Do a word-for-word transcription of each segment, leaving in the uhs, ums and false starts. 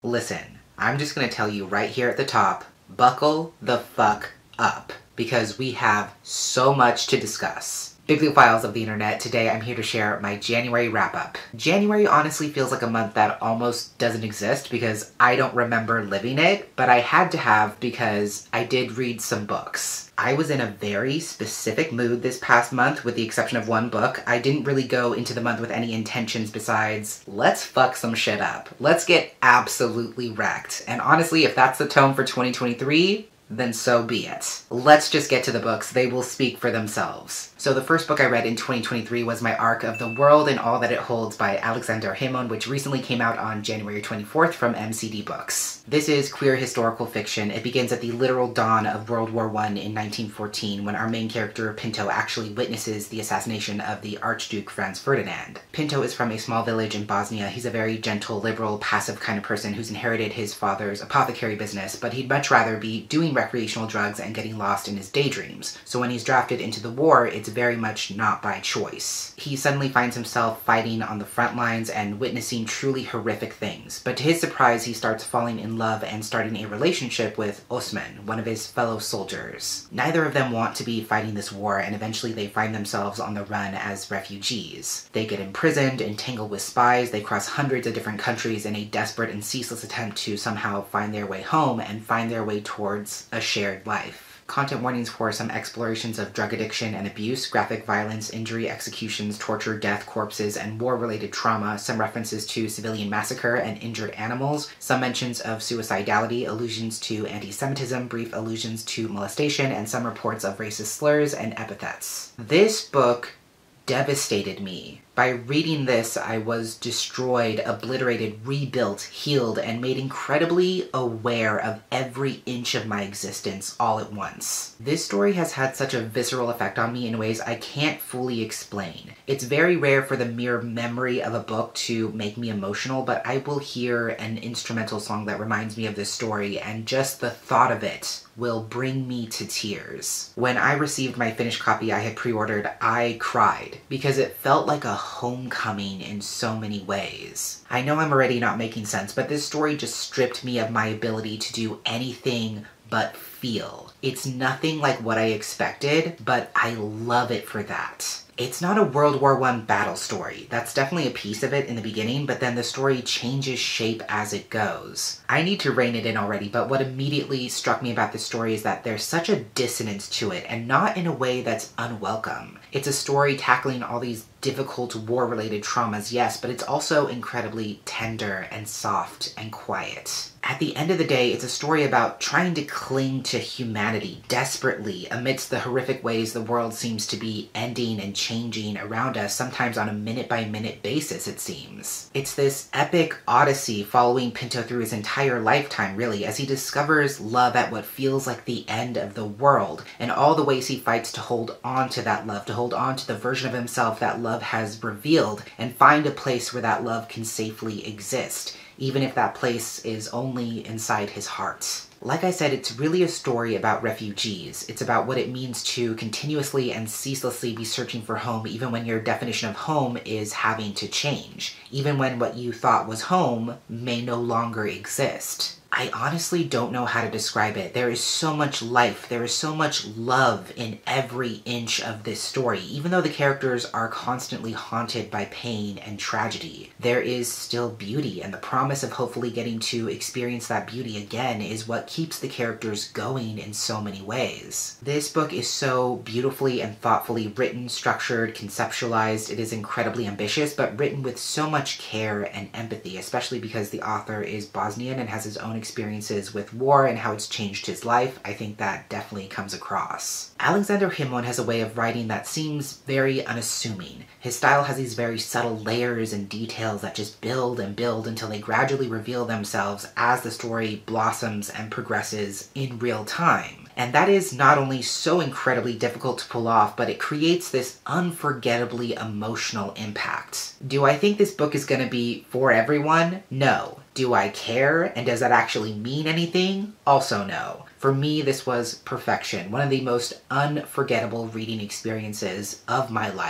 Listen, I'm just gonna tell you right here at the top, buckle the fuck up, because we have so much to discuss. Bibliophiles of the internet, today I'm here to share my January wrap-up. January honestly feels like a month that almost doesn't exist because I don't remember living it, but I had to have because I did read some books. I was in a very specific mood this past month with the exception of one book. I didn't really go into the month with any intentions besides, let's fuck some shit up. Let's get absolutely wrecked. And honestly, if that's the tone for twenty twenty-three, then so be it. Let's just get to the books. They will speak for themselves. So the first book I read in twenty twenty-three was My Arc of the World and All That It Holds by Alexander Himon, which recently came out on January twenty-fourth from M C D Books. This is queer historical fiction. It begins at the literal dawn of World War One in nineteen fourteen when our main character, Pinto, actually witnesses the assassination of the Archduke Franz Ferdinand. Pinto is from a small village in Bosnia. He's a very gentle, liberal, passive kind of person who's inherited his father's apothecary business, but he'd much rather be doing recreational drugs and getting lost in his daydreams. So when he's drafted into the war, it's very much not by choice. He suddenly finds himself fighting on the front lines and witnessing truly horrific things. But to his surprise, he starts falling in love and starting a relationship with Osman, one of his fellow soldiers. Neither of them want to be fighting this war, and eventually they find themselves on the run as refugees. They get imprisoned, entangled with spies, they cross hundreds of different countries in a desperate and ceaseless attempt to somehow find their way home and find their way towards a shared life. Content warnings for some explorations of drug addiction and abuse, graphic violence, injury, executions, torture, death, corpses, and war-related trauma, some references to civilian massacre and injured animals, some mentions of suicidality, allusions to anti-Semitism, brief allusions to molestation, and some reports of racist slurs and epithets. This book devastated me. By reading this, I was destroyed, obliterated, rebuilt, healed, and made incredibly aware of every inch of my existence all at once. This story has had such a visceral effect on me in ways I can't fully explain. It's very rare for the mere memory of a book to make me emotional, but I will hear an instrumental song that reminds me of this story, and just the thought of it will bring me to tears. When I received my finished copy I had pre-ordered, I cried, because it felt like a homecoming in so many ways. I know I'm already not making sense, but this story just stripped me of my ability to do anything but feel. It's nothing like what I expected, but I love it for that. It's not a World War One battle story. That's definitely a piece of it in the beginning, but then the story changes shape as it goes. I need to rein it in already, but what immediately struck me about this story is that there's such a dissonance to it, and not in a way that's unwelcome. It's a story tackling all these difficult war-related traumas, yes, but it's also incredibly tender and soft and quiet. At the end of the day, it's a story about trying to cling to humanity desperately amidst the horrific ways the world seems to be ending and changing around us, sometimes on a minute-by-minute basis, it seems. It's this epic odyssey following Pinto through his entire lifetime, really, as he discovers love at what feels like the end of the world, and all the ways he fights to hold on to that love, to hold on to the version of himself that love has revealed, and find a place where that love can safely exist, even if that place is only inside his heart. Like I said, it's really a story about refugees. It's about what it means to continuously and ceaselessly be searching for home, even when your definition of home is having to change, even when what you thought was home may no longer exist. I honestly don't know how to describe it. There is so much life, there is so much love in every inch of this story. Even though the characters are constantly haunted by pain and tragedy, there is still beauty, and the promise of hopefully getting to experience that beauty again is what keeps the characters going in so many ways. This book is so beautifully and thoughtfully written, structured, conceptualized. It is incredibly ambitious, but written with so much care and empathy, especially because the author is Bosnian and has his own experiences with war and how it's changed his life. I think that definitely comes across. Alexander Himon has a way of writing that seems very unassuming. His style has these very subtle layers and details that just build and build until they gradually reveal themselves as the story blossoms and progresses in real time. And that is not only so incredibly difficult to pull off, but it creates this unforgettably emotional impact. Do I think this book is going to be for everyone? No. Do I care? And does that actually mean anything? Also no. For me, this was perfection. One of the most unforgettable reading experiences of my life.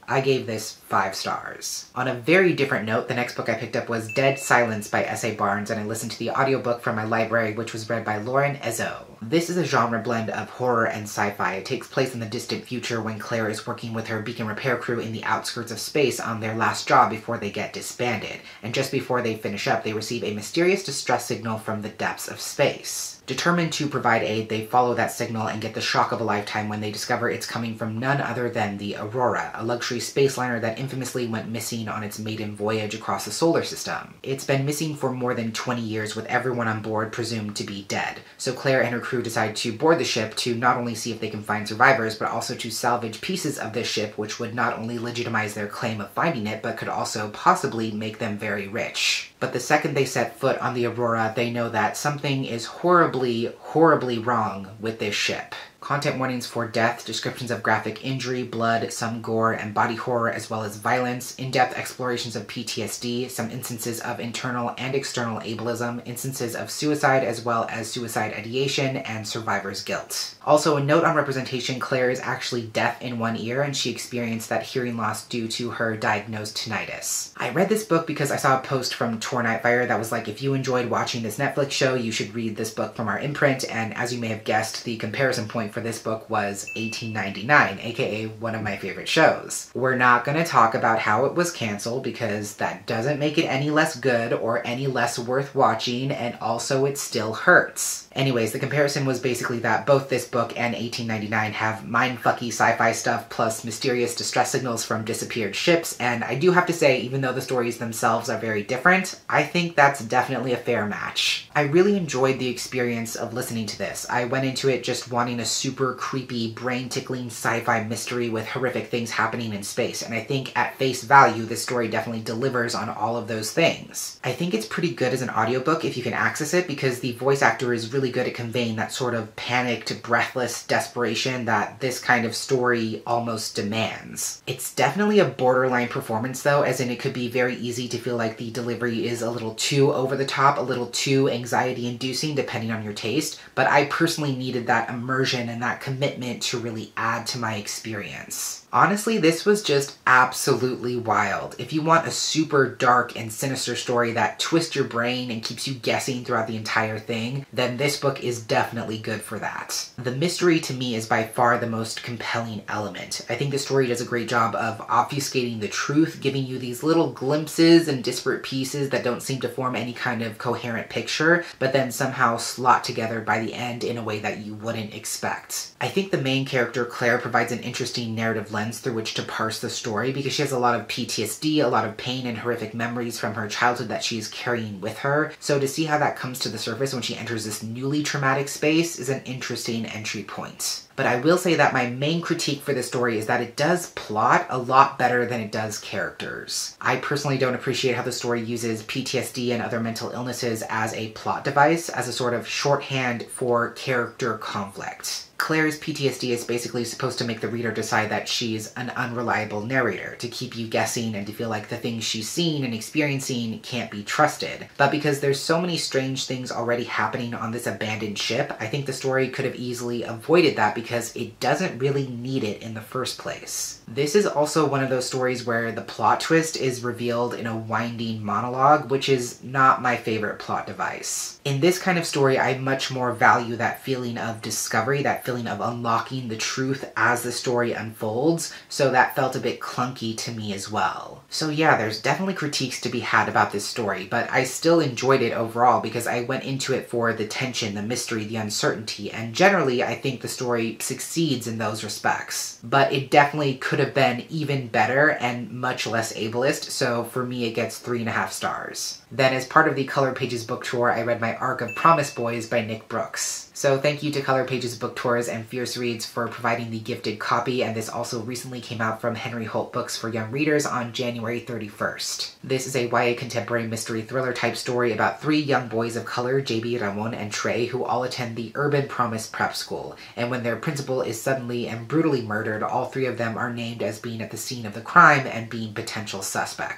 I gave this five stars. On a very different note, the next book I picked up was Dead Silence by S A Barnes, and I listened to the audiobook from my library, which was read by Lauren Ezzo. This is a genre blend of horror and sci-fi. It takes place in the distant future when Claire is working with her beacon repair crew in the outskirts of space on their last job before they get disbanded. And just before they finish up, they receive a mysterious distress signal from the depths of space. Determined to provide aid, they follow that signal and get the shock of a lifetime when they discover it's coming from none other than the Aurora, a luxury space liner that infamously went missing on its maiden voyage across the solar system. It's been missing for more than twenty years, with everyone on board presumed to be dead. So Claire and her crew decide to board the ship to not only see if they can find survivors, but also to salvage pieces of this ship, which would not only legitimize their claim of finding it, but could also possibly make them very rich. But the second they set foot on the Aurora, they know that something is horribly, horribly wrong with this ship. Content warnings for death, descriptions of graphic injury, blood, some gore, and body horror, as well as violence, in-depth explorations of P T S D, some instances of internal and external ableism, instances of suicide, as well as suicide ideation, and survivor's guilt. Also, a note on representation, Claire is actually deaf in one ear, and she experienced that hearing loss due to her diagnosed tinnitus. I read this book because I saw a post from Tor Nightfire that was like, if you enjoyed watching this Netflix show, you should read this book from our imprint, and as you may have guessed, the comparison point for this book was eighteen ninety-nine, aka one of my favorite shows. We're not going to talk about how it was canceled because that doesn't make it any less good or any less worth watching, and also it still hurts. Anyways, the comparison was basically that both this book and eighteen ninety-nine have mindfucky sci-fi stuff plus mysterious distress signals from disappeared ships, and I do have to say, even though the stories themselves are very different, I think that's definitely a fair match. I really enjoyed the experience of listening to this. I went into it just wanting a super creepy, brain-tickling sci-fi mystery with horrific things happening in space, and I think at face value, this story definitely delivers on all of those things. I think it's pretty good as an audiobook if you can access it, because the voice actor is really good at conveying that sort of panicked, breathless desperation that this kind of story almost demands. It's definitely a borderline performance though, as in it could be very easy to feel like the delivery is a little too over the top, a little too anxiety-inducing depending on your taste, but I personally needed that immersion and that commitment to really add to my experience. Honestly, this was just absolutely wild. If you want a super dark and sinister story that twists your brain and keeps you guessing throughout the entire thing, then this book is definitely good for that. The mystery to me is by far the most compelling element. I think the story does a great job of obfuscating the truth, giving you these little glimpses and disparate pieces that don't seem to form any kind of coherent picture, but then somehow slot together by the end in a way that you wouldn't expect. I think the main character, Claire, provides an interesting narrative lens through which to parse the story because she has a lot of P T S D, a lot of pain and horrific memories from her childhood that she's carrying with her. So to see how that comes to the surface when she enters this newly traumatic space is an interesting entry point. But I will say that my main critique for this story is that it does plot a lot better than it does characters. I personally don't appreciate how the story uses P T S D and other mental illnesses as a plot device, as a sort of shorthand for character conflict. Claire's P T S D is basically supposed to make the reader decide that she's an unreliable narrator, to keep you guessing and to feel like the things she's seen and experiencing can't be trusted. But because there's so many strange things already happening on this abandoned ship, I think the story could have easily avoided that because it doesn't really need it in the first place. This is also one of those stories where the plot twist is revealed in a winding monologue, which is not my favorite plot device. In this kind of story, I much more value that feeling of discovery, that feeling of unlocking the truth as the story unfolds, so that felt a bit clunky to me as well. So yeah, there's definitely critiques to be had about this story, but I still enjoyed it overall because I went into it for the tension, the mystery, the uncertainty, and generally I think the story succeeds in those respects. But it definitely could have been even better and much less ableist, so for me it gets three and a half stars. Then as part of the Color Pages book tour, I read my arc of Promise Boys by Nick Brooks. So thank you to Color Pages Book Tours and Fierce Reads for providing the gifted copy, and this also recently came out from Henry Holt Books for young readers on January thirty-first. This is a Y A contemporary mystery thriller type story about three young boys of color, J B, Ramon, and Trey, who all attend the Urban Promise Prep School, and when their principal is suddenly and brutally murdered, all three of them are named as being at the scene of the crime and being potential suspects.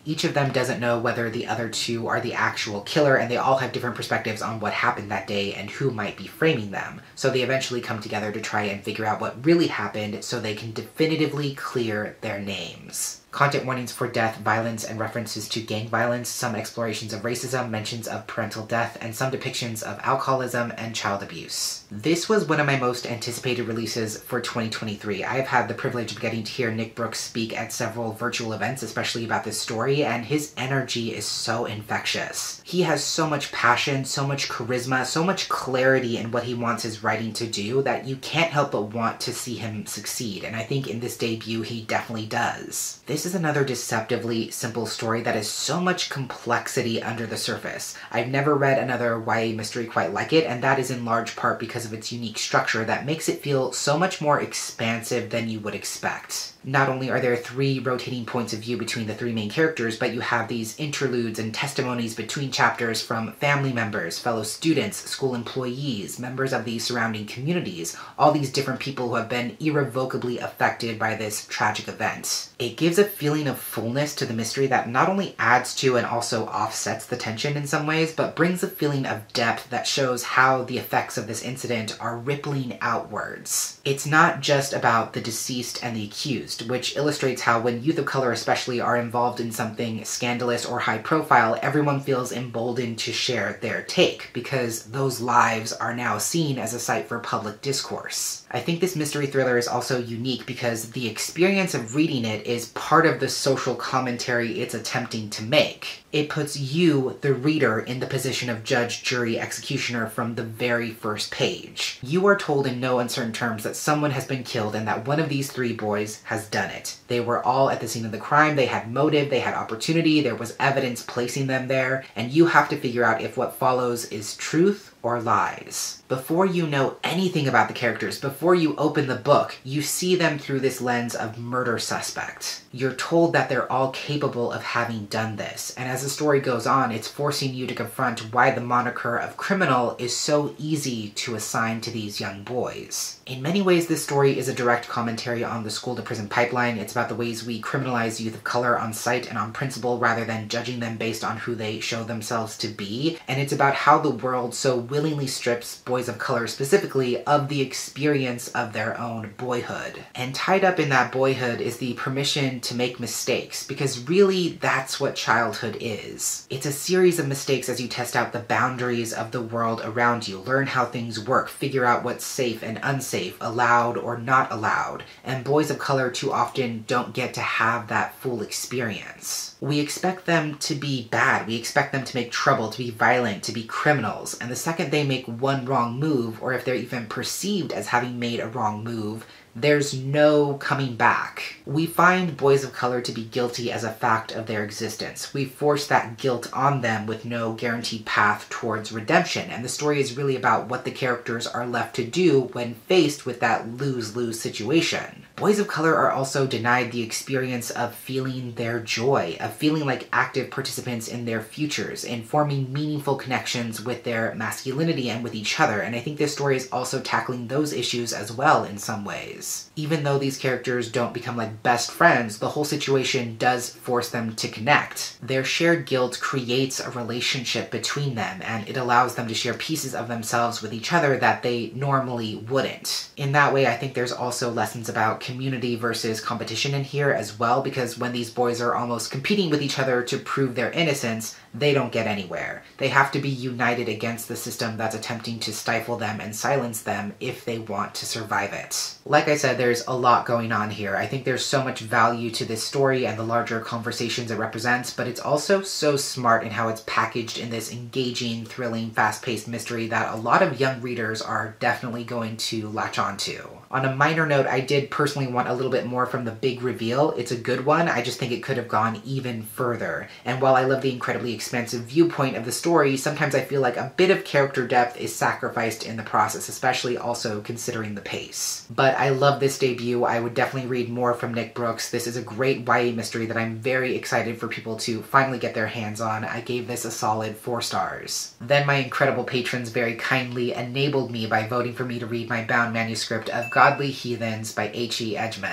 Each of them doesn't know whether the other two are the actual killer, and they all have different perspectives on what happened that day and who might be framing them. So they eventually come together to try and figure out what really happened so they can definitively clear their names. Content warnings for death, violence, and references to gang violence, some explorations of racism, mentions of parental death, and some depictions of alcoholism and child abuse. This was one of my most anticipated releases for twenty twenty-three. I have had the privilege of getting to hear Nick Brooks speak at several virtual events, especially about this story, and his energy is so infectious. He has so much passion, so much charisma, so much clarity in what he wants his writing to do that you can't help but want to see him succeed, and I think in this debut he definitely does. This is another deceptively simple story that has so much complexity under the surface. I've never read another Y A mystery quite like it, and that is in large part because of its unique structure that makes it feel so much more expansive than you would expect. Not only are there three rotating points of view between the three main characters, but you have these interludes and testimonies between chapters from family members, fellow students, school employees, members of the surrounding communities, all these different people who have been irrevocably affected by this tragic event. It gives a feeling of fullness to the mystery that not only adds to and also offsets the tension in some ways, but brings a feeling of depth that shows how the effects of this incident are rippling outwards. It's not just about the deceased and the accused, which illustrates how when youth of color especially are involved in something scandalous or high profile, everyone feels emboldened to share their take, because those lives are now seen as a site for public discourse. I think this mystery thriller is also unique because the experience of reading it is part of the social commentary it's attempting to make. It puts you, the reader, in the position of judge, jury, executioner from the very first page. You are told in no uncertain terms that someone has been killed and that one of these three boys has done it. They were all at the scene of the crime, they had motive, they had opportunity, there was evidence placing them there, and you have to figure out if what follows is truth or lies. Before you know anything about the characters, before you open the book, you see them through this lens of murder suspect. You're told that they're all capable of having done this, and as the story goes on, it's forcing you to confront why the moniker of criminal is so easy to assign to these young boys. In many ways, this story is a direct commentary on the school-to-prison pipeline. It's about the ways we criminalize youth of color on sight and on principle rather than judging them based on who they show themselves to be, and it's about how the world so willingly strips boys of color specifically of the experience of their own boyhood. And tied up in that boyhood is the permission to make mistakes, because really that's what childhood is. It's a series of mistakes as you test out the boundaries of the world around you, learn how things work, figure out what's safe and unsafe, allowed or not allowed, and boys of color too often don't get to have that full experience. We expect them to be bad, we expect them to make trouble, to be violent, to be criminals, and the second they make one wrong move, or if they're even perceived as having made a wrong move, there's no coming back. We find boys of color to be guilty as a fact of their existence. We force that guilt on them with no guaranteed path towards redemption, and the story is really about what the characters are left to do when faced with that lose-lose situation. Boys of color are also denied the experience of feeling their joy, of feeling like active participants in their futures, in forming meaningful connections with their masculinity and with each other, and I think this story is also tackling those issues as well in some ways. Even though these characters don't become like best friends, the whole situation does force them to connect. Their shared guilt creates a relationship between them, and it allows them to share pieces of themselves with each other that they normally wouldn't. In that way, I think there's also lessons about community versus competition in here as well, because when these boys are almost competing with each other to prove their innocence, they don't get anywhere. They have to be united against the system that's attempting to stifle them and silence them if they want to survive it. Like I said, there's a lot going on here. I think there's so much value to this story and the larger conversations it represents, but it's also so smart in how it's packaged in this engaging, thrilling, fast-paced mystery that a lot of young readers are definitely going to latch on to. On a minor note, I did personally want a little bit more from the big reveal. It's a good one, I just think it could have gone even further. And while I love the incredibly expansive viewpoint of the story, sometimes I feel like a bit of character depth is sacrificed in the process, especially also considering the pace. But I love this debut. I would definitely read more from Nick Brooks. This is a great Y A mystery that I'm very excited for people to finally get their hands on. I gave this a solid four stars. Then my incredible patrons very kindly enabled me by voting for me to read my bound manuscript of Godly Heathens by H E Edgman.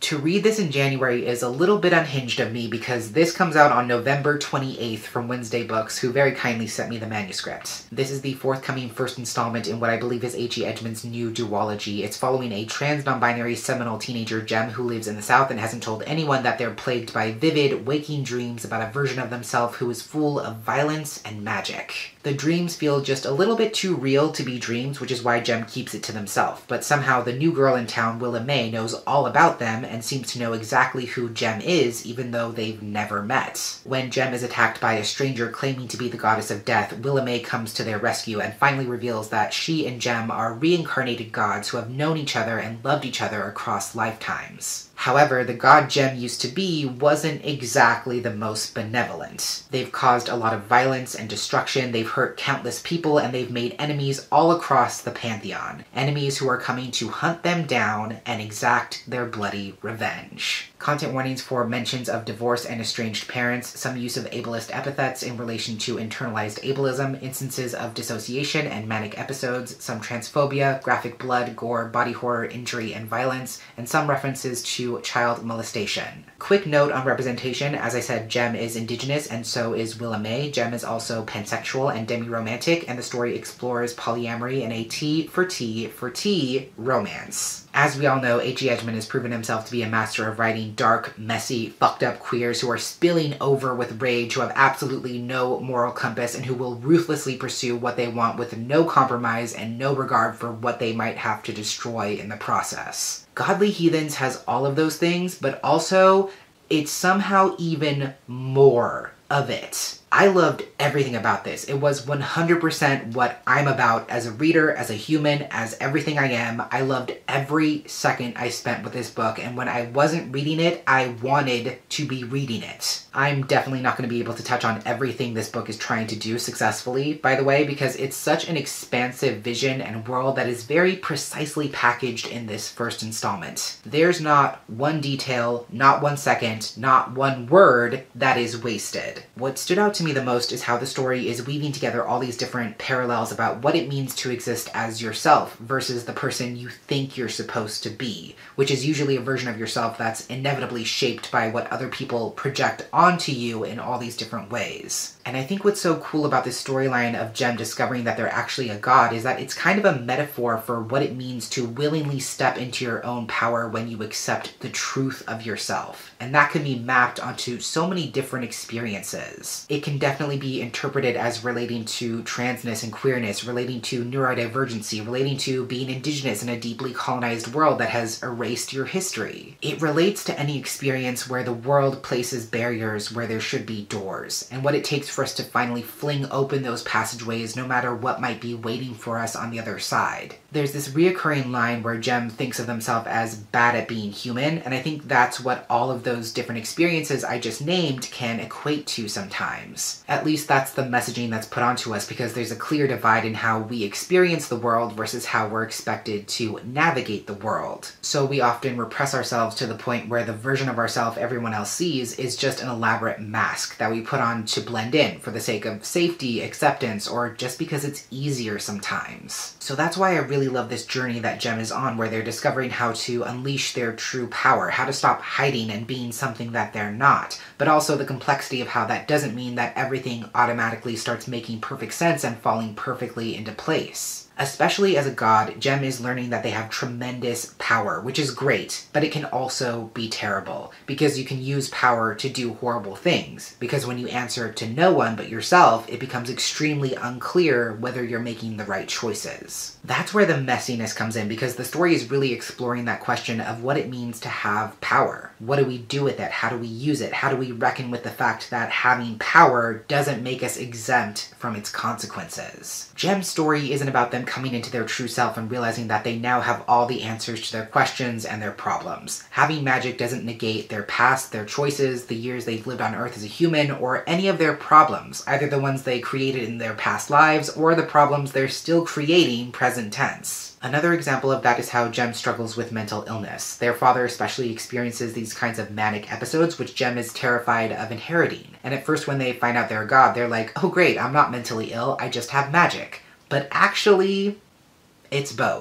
To read this in January is a little bit unhinged of me because this comes out on November twenty-eighth from Wednesday Books, who very kindly sent me the manuscript. This is the forthcoming first installment in what I believe is H E. Edgmond's new duology. It's following a trans non-binary Seminole teenager, Jem, who lives in the South and hasn't told anyone that they're plagued by vivid, waking dreams about a version of themselves who is full of violence and magic. The dreams feel just a little bit too real to be dreams, which is why Jem keeps it to themselves. But somehow the new girl in town, Willa May, knows all about them and seems to know exactly who Jem is, even though they've never met. When Jem is attacked by a stranger claiming to be the goddess of death, Willa May comes to their rescue and finally reveals that she and Jem are reincarnated gods who have known each other and loved each other across lifetimes. However, the god Jem used to be wasn't exactly the most benevolent. They've caused a lot of violence and destruction, they've hurt countless people, and they've made enemies all across the Pantheon. Enemies who are coming to hunt them down and exact their bloody revenge. Content warnings for mentions of divorce and estranged parents, some use of ableist epithets in relation to internalized ableism, instances of dissociation and manic episodes, some transphobia, graphic blood, gore, body horror, injury, and violence, and some references to child molestation. Quick note on representation, as I said, Jem is indigenous and so is Willa May. Jem is also pansexual and demi-romantic, and the story explores polyamory and a T for T for T romance. As we all know, H E. Edgmond has proven himself to be a master of writing dark, messy, fucked up queers who are spilling over with rage, who have absolutely no moral compass, and who will ruthlessly pursue what they want with no compromise and no regard for what they might have to destroy in the process. Godly Heathens has all of those things, but also it's somehow even more of it. I loved everything about this. It was one hundred percent what I'm about as a reader, as a human, as everything I am. I loved every second I spent with this book, and when I wasn't reading it, I wanted to be reading it. I'm definitely not going to be able to touch on everything this book is trying to do successfully, by the way, because it's such an expansive vision and world that is very precisely packaged in this first installment. There's not one detail, not one second, not one word that is wasted. What stood out to me the most is how the story is weaving together all these different parallels about what it means to exist as yourself versus the person you think you're supposed to be, which is usually a version of yourself that's inevitably shaped by what other people project onto you in all these different ways. And I think what's so cool about this storyline of Jem discovering that they're actually a god is that it's kind of a metaphor for what it means to willingly step into your own power when you accept the truth of yourself. And that can be mapped onto so many different experiences. It can definitely be interpreted as relating to transness and queerness, relating to neurodivergency, relating to being indigenous in a deeply colonized world that has erased your history. It relates to any experience where the world places barriers where there should be doors, and what it takes for us to finally fling open those passageways no matter what might be waiting for us on the other side. There's this reoccurring line where Jem thinks of himself as bad at being human, and I think that's what all of those different experiences I just named can equate to sometimes. At least that's the messaging that's put onto us, because there's a clear divide in how we experience the world versus how we're expected to navigate the world. So we often repress ourselves to the point where the version of ourselves everyone else sees is just an elaborate mask that we put on to blend in for the sake of safety, acceptance, or just because it's easier sometimes. So that's why I really love this journey that Jem is on, where they're discovering how to unleash their true power, how to stop hiding and being something that they're not, but also the complexity of how that doesn't mean that everything automatically starts making perfect sense and falling perfectly into place. Especially as a god, Jem is learning that they have tremendous power, which is great, but it can also be terrible, because you can use power to do horrible things, because when you answer to no one but yourself, it becomes extremely unclear whether you're making the right choices. That's where the messiness comes in, because the story is really exploring that question of what it means to have power. What do we do with it? How do we use it? How do we reckon with the fact that having power doesn't make us exempt from its consequences? Jem's story isn't about them coming into their true self and realizing that they now have all the answers to their questions and their problems. Having magic doesn't negate their past, their choices, the years they've lived on Earth as a human, or any of their problems, either the ones they created in their past lives or the problems they're still creating present tense. Another example of that is how Jem struggles with mental illness. Their father especially experiences these kinds of manic episodes, which Jem is terrified of inheriting. And at first when they find out they're a god, they're like, oh great, I'm not mentally ill, I just have magic. But actually, it's both.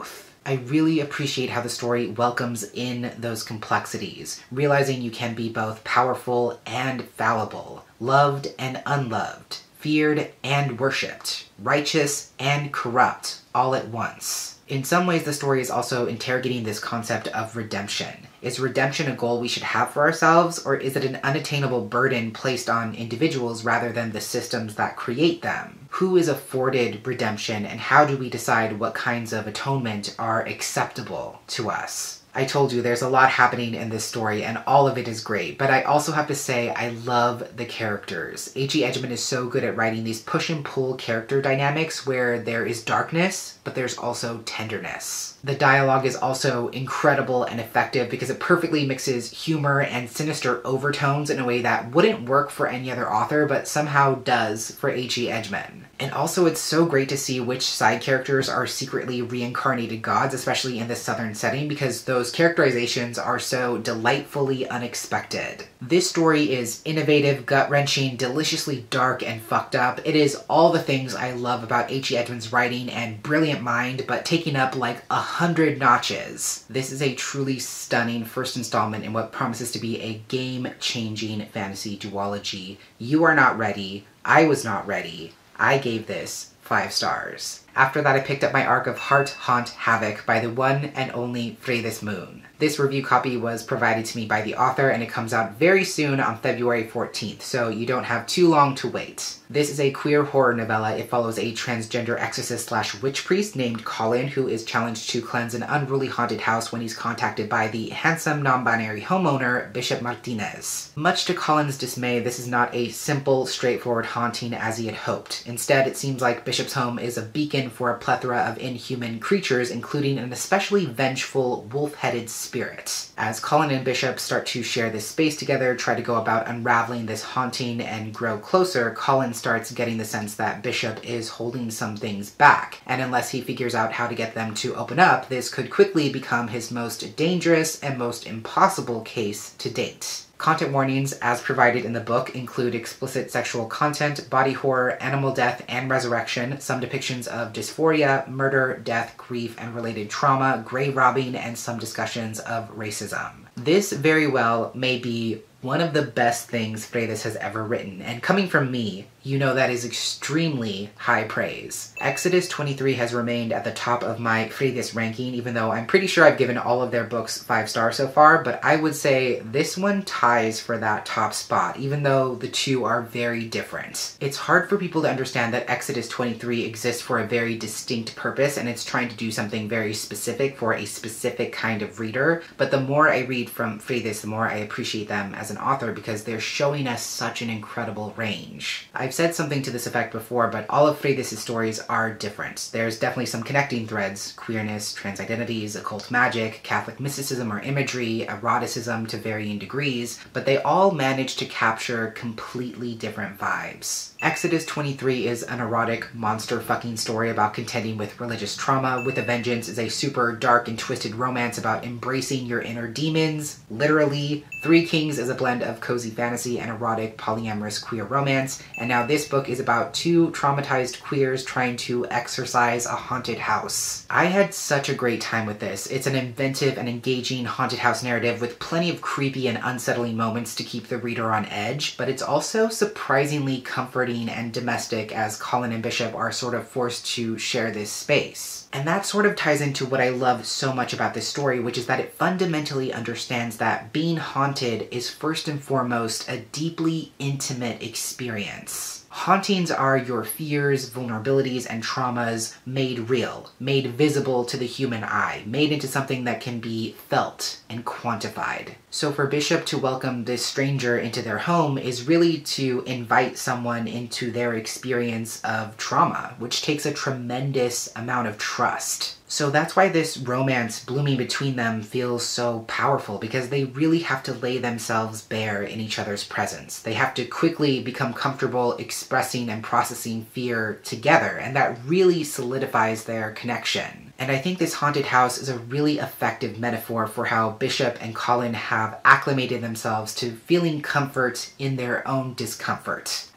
I really appreciate how the story welcomes in those complexities, realizing you can be both powerful and fallible, loved and unloved, feared and worshipped, righteous and corrupt, all at once. In some ways, the story is also interrogating this concept of redemption. Is redemption a goal we should have for ourselves, or is it an unattainable burden placed on individuals rather than the systems that create them? Who is afforded redemption, and how do we decide what kinds of atonement are acceptable to us? I told you there's a lot happening in this story, and all of it is great, but I also have to say I love the characters. H E Edgman is so good at writing these push and pull character dynamics where there is darkness, but there's also tenderness. The dialogue is also incredible and effective because it perfectly mixes humor and sinister overtones in a way that wouldn't work for any other author, but somehow does for H E Edgman. And also it's so great to see which side characters are secretly reincarnated gods, especially in the southern setting, because those characterizations are so delightfully unexpected. This story is innovative, gut-wrenching, deliciously dark and fucked up. It is all the things I love about H E Edgman's writing and brilliant mind, but taking up like a hundred notches. This is a truly stunning first installment in what promises to be a game-changing fantasy duology. You are not ready. I was not ready. I gave this five stars. After that, I picked up my arc of Heart, Haunt, Havoc by the one and only Freydis Moon. This review copy was provided to me by the author, and it comes out very soon on February fourteenth, so you don't have too long to wait. This is a queer horror novella. It follows a transgender exorcist slash witch priest named Colin, who is challenged to cleanse an unruly haunted house when he's contacted by the handsome non-binary homeowner, Bishop Martinez. Much to Colin's dismay, this is not a simple, straightforward haunting as he had hoped. Instead, it seems like Bishop's home is a beacon for a plethora of inhuman creatures, including an especially vengeful, wolf-headed spirit. As Colin and Bishop start to share this space together, try to go about unraveling this haunting and grow closer, Colin starts getting the sense that Bishop is holding some things back, and unless he figures out how to get them to open up, this could quickly become his most dangerous and most impossible case to date. Content warnings, as provided in the book, include explicit sexual content, body horror, animal death and resurrection, some depictions of dysphoria, murder, death, grief, and related trauma, grave robbing, and some discussions of racism. This very well may be one of the best things Freydis has ever written, and coming from me, you know that is extremely high praise. Exodus twenty-three has remained at the top of my Freydis ranking, even though I'm pretty sure I've given all of their books five stars so far, but I would say this one ties for that top spot, even though the two are very different. It's hard for people to understand that Exodus twenty-three exists for a very distinct purpose, and it's trying to do something very specific for a specific kind of reader, but the more I read from Freydis, the more I appreciate them as an author because they're showing us such an incredible range. I've said something to this effect before, but all of Freydis' stories are different. There's definitely some connecting threads: queerness, trans identities, occult magic, Catholic mysticism or imagery, eroticism to varying degrees, but they all manage to capture completely different vibes. Exodus twenty-three is an erotic monster fucking story about contending with religious trauma. With a Vengeance is a super dark and twisted romance about embracing your inner demons, literally. Three Kings is a blend of cozy fantasy and erotic polyamorous queer romance, and now this book is about two traumatized queers trying to exorcise a haunted house. I had such a great time with this. It's an inventive and engaging haunted house narrative with plenty of creepy and unsettling moments to keep the reader on edge, but it's also surprisingly comforting and domestic as Colin and Bishop are sort of forced to share this space. And that sort of ties into what I love so much about this story, which is that it fundamentally understands that being haunted is first and foremost a deeply intimate experience. Hauntings are your fears, vulnerabilities, and traumas made real, made visible to the human eye, made into something that can be felt and quantified. So for Bishop to welcome this stranger into their home is really to invite someone into their experience of trauma, which takes a tremendous amount of trust. So that's why this romance blooming between them feels so powerful, because they really have to lay themselves bare in each other's presence. They have to quickly become comfortable expressing and processing fear together, and that really solidifies their connection. And I think this haunted house is a really effective metaphor for how Bishop and Colin have acclimated themselves to feeling comfort in their own discomfort.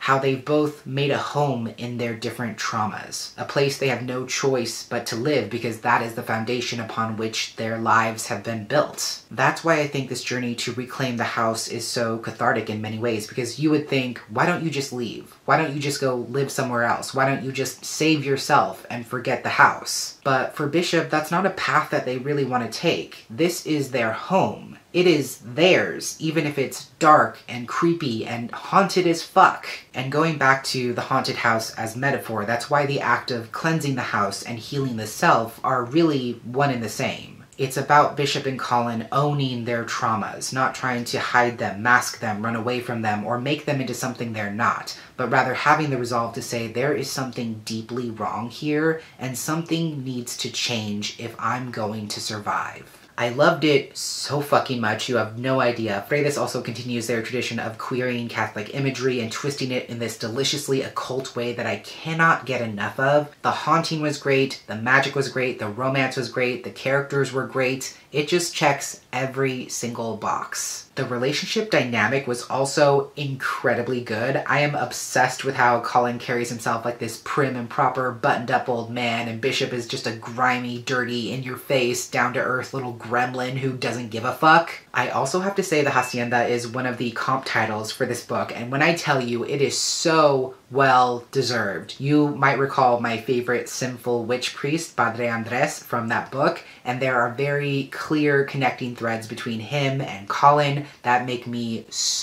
how they've both made a home in their different traumas, a place they have no choice but to live because that is the foundation upon which their lives have been built. That's why I think this journey to reclaim the house is so cathartic in many ways, because you would think, why don't you just leave? Why don't you just go live somewhere else? Why don't you just save yourself and forget the house? But for Bishop, that's not a path that they really want to take. This is their home. It is theirs, even if it's dark and creepy and haunted as fuck. And going back to the haunted house as metaphor, that's why the act of cleansing the house and healing the self are really one and the same. It's about Bishop and Colin owning their traumas, not trying to hide them, mask them, run away from them, or make them into something they're not, but rather having the resolve to say there is something deeply wrong here, and something needs to change if I'm going to survive. I loved it so fucking much, you have no idea. Freydis also continues their tradition of queering Catholic imagery and twisting it in this deliciously occult way that I cannot get enough of. The haunting was great, the magic was great, the romance was great, the characters were great. It just checks every single box. The relationship dynamic was also incredibly good. I am obsessed with how Colin carries himself like this prim and proper, buttoned-up old man, and Bishop is just a grimy, dirty, in-your-face, down-to-earth little gremlin who doesn't give a fuck. I also have to say the Hacienda is one of the comp titles for this book, and when I tell you, it is so well deserved. You might recall my favorite sinful witch priest, Padre Andres, from that book, and there are very clear connecting threads between him and Colin that make me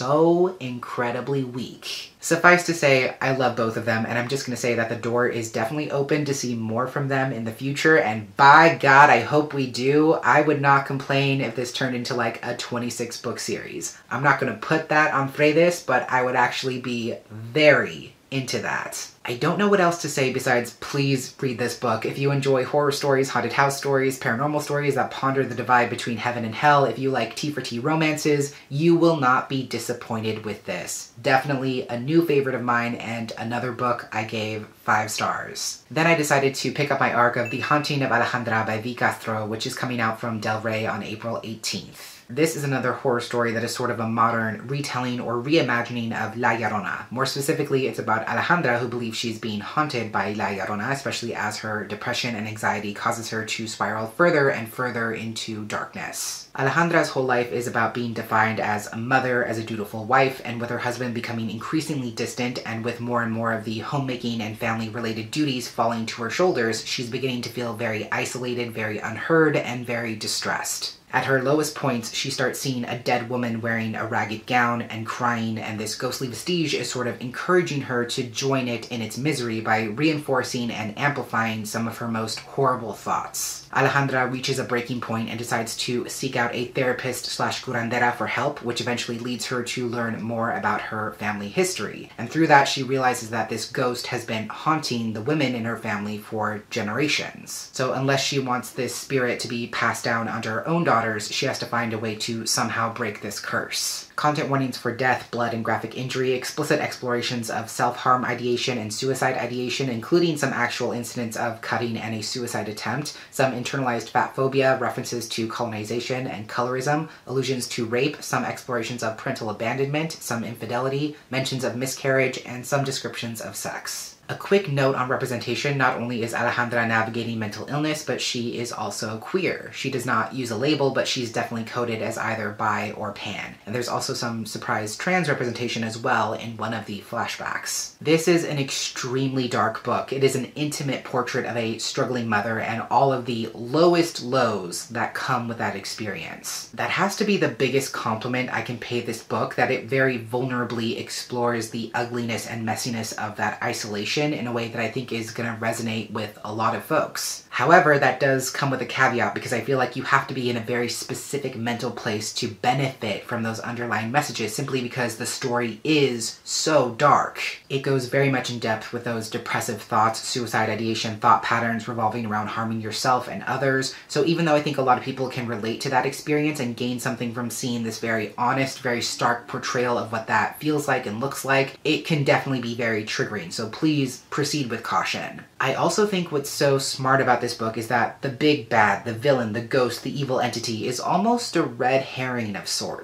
so incredibly weak. Suffice to say, I love both of them, and I'm just going to say that the door is definitely open to see more from them in the future, and by God, I hope we do. I would not complain if this turned into like a twenty-six book series. I'm not going to put that on Freydis, but I would actually be very into that. I don't know what else to say besides please read this book. If you enjoy horror stories, haunted house stories, paranormal stories that ponder the divide between heaven and hell, if you like T for T romances, you will not be disappointed with this. Definitely a new favorite of mine and another book I gave five stars. Then I decided to pick up my arc of The Haunting of Alejandra by V. Castro, which is coming out from Del Rey on April eighteenth. This is another horror story that is sort of a modern retelling or reimagining of La Llorona. More specifically, it's about Alejandra, who believes she's being haunted by La Llorona, especially as her depression and anxiety causes her to spiral further and further into darkness. Alejandra's whole life is about being defined as a mother, as a dutiful wife, and with her husband becoming increasingly distant and with more and more of the homemaking and family-related duties falling to her shoulders, she's beginning to feel very isolated, very unheard, and very distressed. At her lowest points, she starts seeing a dead woman wearing a ragged gown and crying, and this ghostly vestige is sort of encouraging her to join it in its misery by reinforcing and amplifying some of her most horrible thoughts. Alejandra reaches a breaking point and decides to seek out a therapist slash curandera for help, which eventually leads her to learn more about her family history. And through that, she realizes that this ghost has been haunting the women in her family for generations. So unless she wants this spirit to be passed down onto her own daughters, she has to find a way to somehow break this curse. Content warnings for death, blood, and graphic injury, explicit explorations of self-harm ideation and suicide ideation, including some actual incidents of cutting and a suicide attempt, some internalized fat phobia, references to colonization and colorism, allusions to rape, some explorations of parental abandonment, some infidelity, mentions of miscarriage, and some descriptions of sex. A quick note on representation: not only is Alejandra navigating mental illness, but she is also queer. She does not use a label, but she's definitely coded as either bi or pan. And there's also some surprise trans representation as well in one of the flashbacks. This is an extremely dark book. It is an intimate portrait of a struggling mother and all of the lowest lows that come with that experience. That has to be the biggest compliment I can pay this book, that it very vulnerably explores the ugliness and messiness of that isolation in a way that I think is going to resonate with a lot of folks. However, that does come with a caveat, because I feel like you have to be in a very specific mental place to benefit from those underlying messages, simply because the story is so dark. It goes very much in depth with those depressive thoughts, suicide ideation, thought patterns revolving around harming yourself and others. So even though I think a lot of people can relate to that experience and gain something from seeing this very honest, very stark portrayal of what that feels like and looks like, it can definitely be very triggering. So please proceed with caution. I also think what's so smart about this book is that the big bad, the villain, the ghost, the evil entity is almost a red herring of sorts.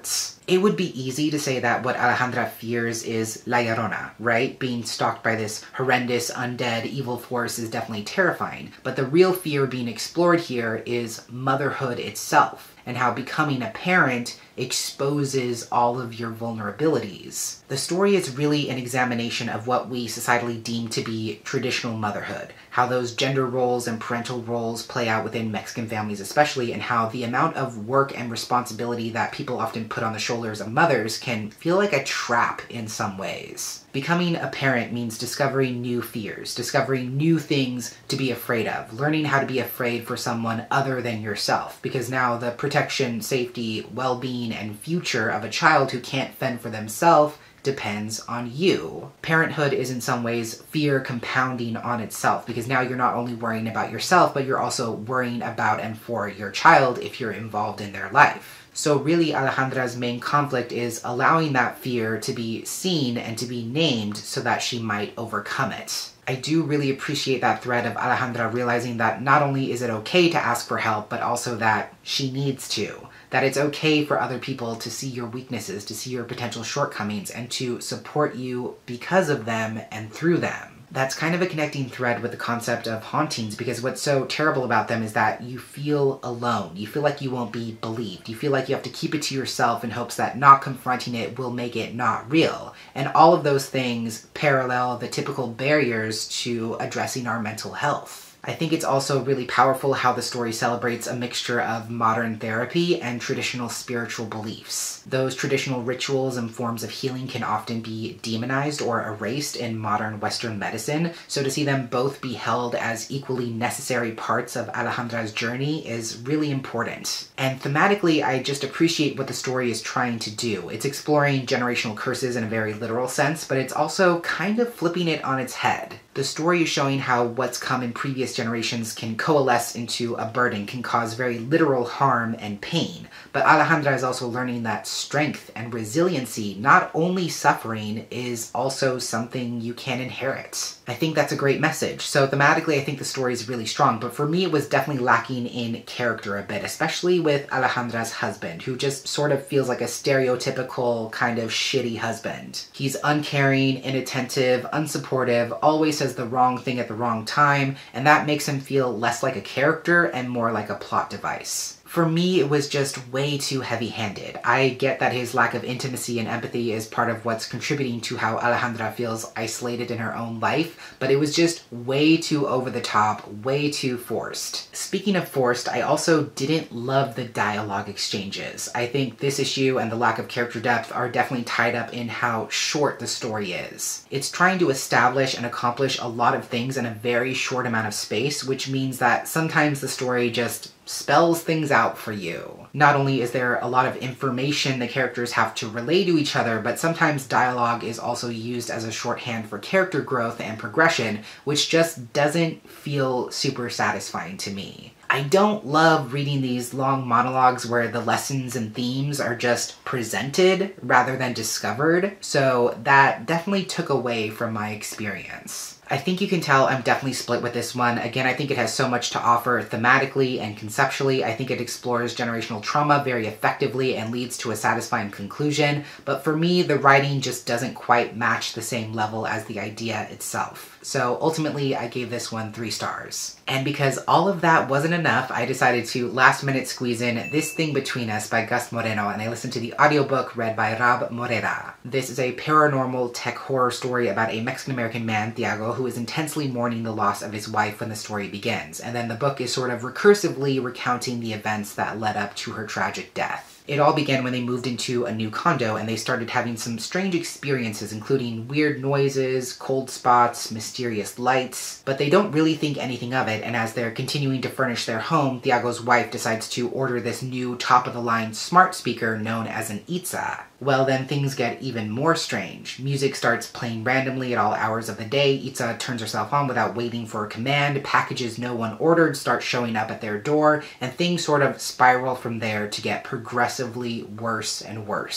It would be easy to say that what Alejandra fears is La Llorona, right? Being stalked by this horrendous, undead, evil force is definitely terrifying. But the real fear being explored here is motherhood itself, and how becoming a parent exposes all of your vulnerabilities. The story is really an examination of what we societally deem to be traditional motherhood, how those gender roles and parental roles play out within Mexican families especially, and how the amount of work and responsibility that people often put on the shoulders of mothers can feel like a trap in some ways. Becoming a parent means discovering new fears, discovering new things to be afraid of, learning how to be afraid for someone other than yourself, because now the protection, safety, well-being, and future of a child who can't fend for themselves depends on you. Parenthood is in some ways fear compounding on itself, because now you're not only worrying about yourself, but you're also worrying about and for your child if you're involved in their life. So really, Alejandra's main conflict is allowing that fear to be seen and to be named so that she might overcome it. I do really appreciate that thread of Alejandra realizing that not only is it okay to ask for help, but also that she needs to. That it's okay for other people to see your weaknesses, to see your potential shortcomings, and to support you because of them and through them. That's kind of a connecting thread with the concept of hauntings, because what's so terrible about them is that you feel alone. You feel like you won't be believed. You feel like you have to keep it to yourself in hopes that not confronting it will make it not real. And all of those things parallel the typical barriers to addressing our mental health. I think it's also really powerful how the story celebrates a mixture of modern therapy and traditional spiritual beliefs. Those traditional rituals and forms of healing can often be demonized or erased in modern Western medicine, so to see them both be held as equally necessary parts of Alejandra's journey is really important. And thematically, I just appreciate what the story is trying to do. It's exploring generational curses in a very literal sense, but it's also kind of flipping it on its head. The story is showing how what's come in previous generations can coalesce into a burden, can cause very literal harm and pain. But Alejandra is also learning that strength and resiliency, not only suffering, is also something you can inherit. I think that's a great message. So thematically, I think the story is really strong, but for me, it was definitely lacking in character a bit, especially with Alejandra's husband, who just sort of feels like a stereotypical kind of shitty husband. He's uncaring, inattentive, unsupportive, always says the wrong thing at the wrong time, and that makes him feel less like a character and more like a plot device. For me, it was just way too heavy-handed. I get that his lack of intimacy and empathy is part of what's contributing to how Alejandra feels isolated in her own life, but it was just way too over the top, way too forced. Speaking of forced, I also didn't love the dialogue exchanges. I think this issue and the lack of character depth are definitely tied up in how short the story is. It's trying to establish and accomplish a lot of things in a very short amount of space, which means that sometimes the story just spells things out for you. Not only is there a lot of information the characters have to relay to each other, but sometimes dialogue is also used as a shorthand for character growth and progression, which just doesn't feel super satisfying to me. I don't love reading these long monologues where the lessons and themes are just presented rather than discovered, so that definitely took away from my experience. I think you can tell I'm definitely split with this one. Again, I think it has so much to offer thematically and conceptually. I think it explores generational trauma very effectively and leads to a satisfying conclusion, but for me, the writing just doesn't quite match the same level as the idea itself. So ultimately, I gave this one three stars. And because all of that wasn't enough, I decided to last minute squeeze in This Thing Between Us by Gus Moreno, and I listened to the audiobook read by Rob Morera. This is a paranormal tech horror story about a Mexican-American man, Thiago, who is intensely mourning the loss of his wife when the story begins, and then the book is sort of recursively recounting the events that led up to her tragic death. It all began when they moved into a new condo and they started having some strange experiences, including weird noises, cold spots, mysterious lights, but they don't really think anything of it, and as they're continuing to furnish their home, Thiago's wife decides to order this new top-of-the-line smart speaker known as an Itza. Well, then things get even more strange. Music starts playing randomly at all hours of the day, Itza turns herself on without waiting for a command, packages no one ordered start showing up at their door, and things sort of spiral from there to get progressively worse and worse.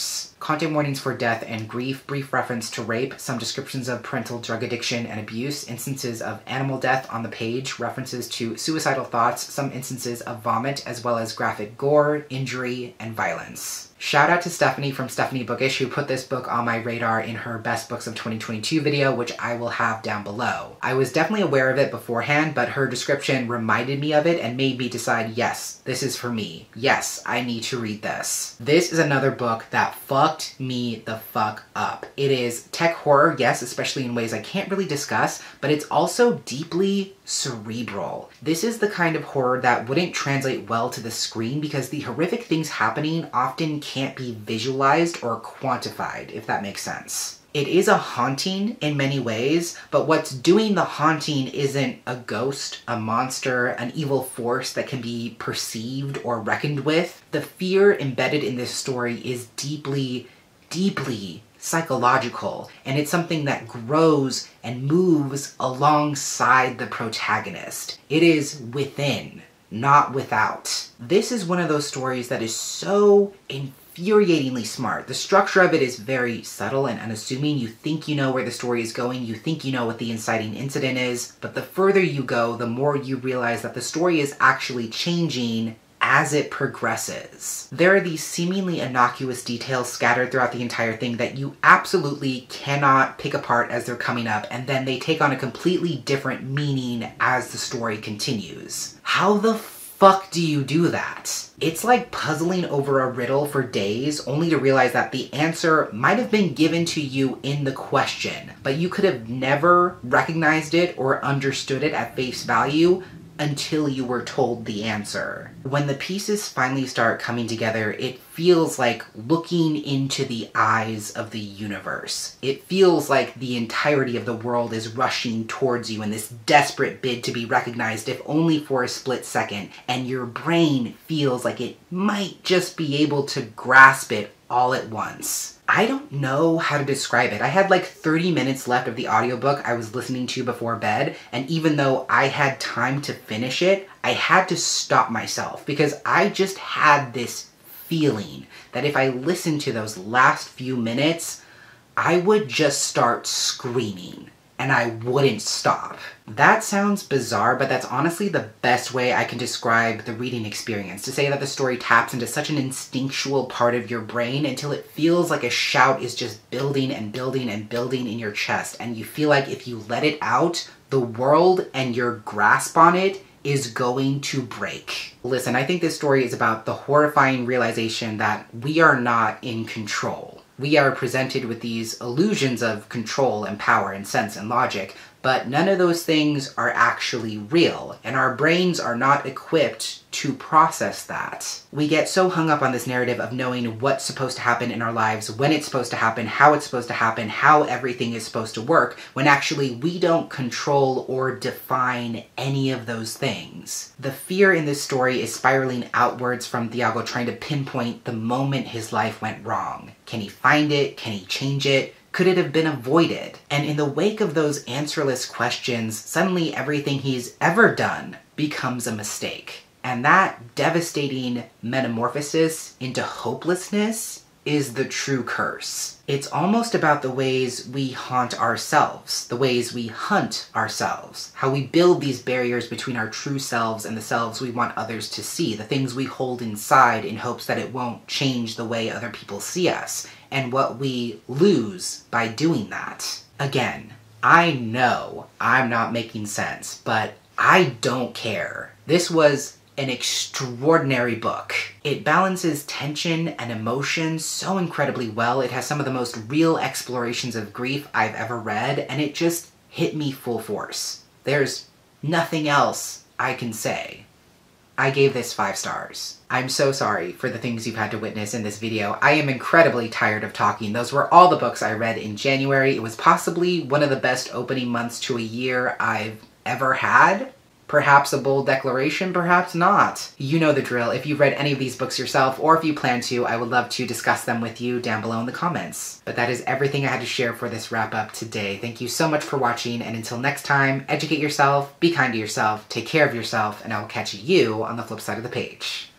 content warnings for death and grief, brief reference to rape, some descriptions of parental drug addiction and abuse, instances of animal death on the page, references to suicidal thoughts, some instances of vomit, as well as graphic gore, injury, and violence. Shout out to Stephanie from Stephanie Bookish, who put this book on my radar in her Best Books of twenty twenty-two video, which I will have down below. I was definitely aware of it beforehand, but her description reminded me of it and made me decide, yes, this is for me. Yes, I need to read this. This is another book that fucked me the fuck up. It is tech horror, yes, especially in ways I can't really discuss, but it's also deeply cerebral. This is the kind of horror that wouldn't translate well to the screen because the horrific things happening often can't be visualized or quantified, if that makes sense. It is a haunting in many ways, but what's doing the haunting isn't a ghost, a monster, an evil force that can be perceived or reckoned with. The fear embedded in this story is deeply, deeply psychological, and it's something that grows and moves alongside the protagonist. It is within, not without. This is one of those stories that is so infuriatingly smart. The structure of it is very subtle and unassuming. You think you know where the story is going, you think you know what the inciting incident is, but the further you go, the more you realize that the story is actually changing as it progresses. There are these seemingly innocuous details scattered throughout the entire thing that you absolutely cannot pick apart as they're coming up, and then they take on a completely different meaning as the story continues. How the fuck do you do that? It's like puzzling over a riddle for days only to realize that the answer might have been given to you in the question, but you could have never recognized it or understood it at face value until you were told the answer. When the pieces finally start coming together, it feels like looking into the eyes of the universe. It feels like the entirety of the world is rushing towards you in this desperate bid to be recognized, if only for a split second, and your brain feels like it might just be able to grasp it all at once. I don't know how to describe it. I had like thirty minutes left of the audiobook I was listening to before bed, and even though I had time to finish it, I had to stop myself because I just had this feeling that if I listened to those last few minutes, I would just start screaming and I wouldn't stop. That sounds bizarre, but that's honestly the best way I can describe the reading experience, to say that the story taps into such an instinctual part of your brain until it feels like a shout is just building and building and building in your chest, and you feel like if you let it out, the world and your grasp on it is going to break. Listen, I think this story is about the horrifying realization that we are not in control. We are presented with these illusions of control and power and sense and logic, but none of those things are actually real, and our brains are not equipped to process that. We get so hung up on this narrative of knowing what's supposed to happen in our lives, when it's supposed to happen, how it's supposed to happen, how everything is supposed to work, when actually we don't control or define any of those things. The fear in this story is spiraling outwards from Thiago trying to pinpoint the moment his life went wrong. Can he find it? Can he change it? Could it have been avoided? And in the wake of those answerless questions, suddenly everything he's ever done becomes a mistake. And that devastating metamorphosis into hopelessness is the true curse. It's almost about the ways we haunt ourselves, the ways we hunt ourselves, how we build these barriers between our true selves and the selves we want others to see, the things we hold inside in hopes that it won't change the way other people see us, and what we lose by doing that. Again, I know I'm not making sense, but I don't care. This was an extraordinary book. It balances tension and emotion so incredibly well. It has some of the most real explorations of grief I've ever read, and it just hit me full force. There's nothing else I can say. I gave this five stars. I'm so sorry for the things you've had to witness in this video. I am incredibly tired of talking. Those were all the books I read in January. It was possibly one of the best opening months to a year I've ever had. Perhaps a bold declaration, perhaps not. You know the drill. If you've read any of these books yourself, or if you plan to, I would love to discuss them with you down below in the comments. But that is everything I had to share for this wrap up today. Thank you so much for watching, and until next time, educate yourself, be kind to yourself, take care of yourself, and I will catch you on the flip side of the page.